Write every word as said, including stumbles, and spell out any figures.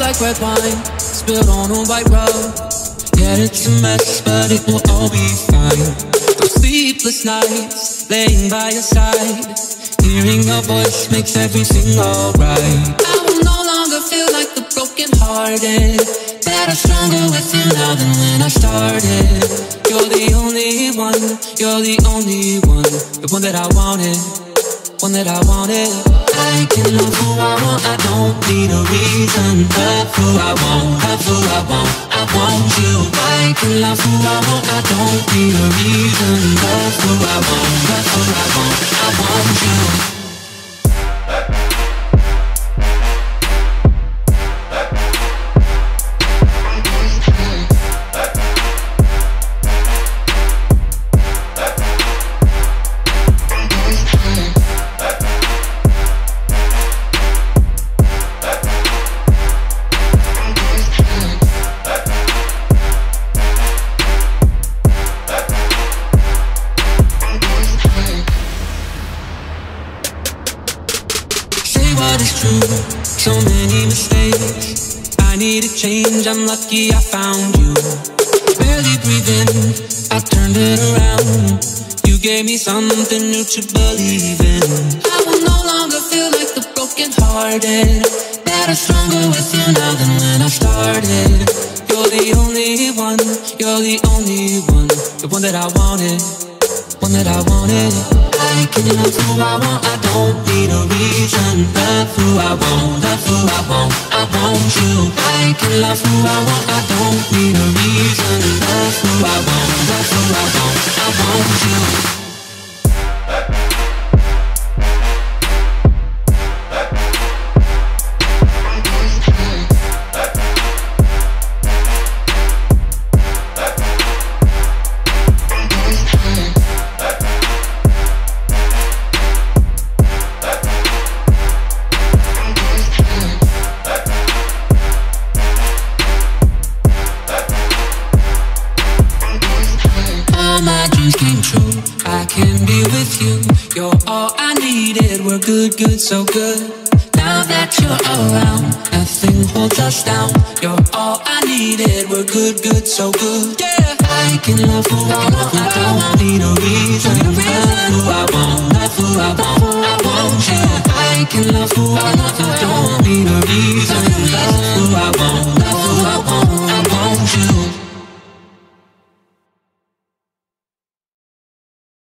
like red wine spilled on a white rug. Yeah, it's a mess, but it will all be fine. Those sleepless nights, laying by your side, hearing your voice makes everything alright. I will no longer feel like the broken hearted, better, stronger with you now than when I started. You're the only one, you're the only one, the one that I wanted, one that I wanted. I can love who I want, I don't need a reason. Love who I want, love who I want, I want you. I can love who I want, I don't need a reason. Love who I want, love who I want, I want you. What is true? So many mistakes. I need a change, I'm lucky I found you. Barely breathing, I turned it around. You gave me something new to believe in. I will no longer feel like the broken hearted, better, stronger with you now than when I started. You're the only one, you're the only one, the one that I wanted, one that I wanted. I can love who I want, I don't need a reason. Love who I want, love who I want, I want you. I can love who I want, I don't need a reason. Love who I want, love who I want, I want you. Came true, I can be with you. You're all I needed, we're good, good, so good. Now that you're around, nothing holds us down. You're all I needed, we're good, good, so good. Yeah, I can love who I want, I don't need a reason.